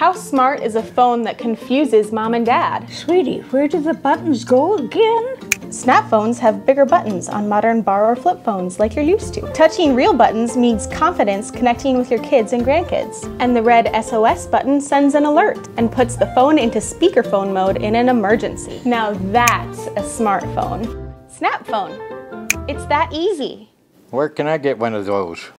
How smart is a phone that confuses mom and dad? Sweetie, where do the buttons go again? Snap phones have bigger buttons on modern bar or flip phones like you're used to. Touching real buttons means confidence connecting with your kids and grandkids. And the red SOS button sends an alert and puts the phone into speakerphone mode in an emergency. Now that's a smartphone. Snap phone. It's that easy. Where can I get one of those?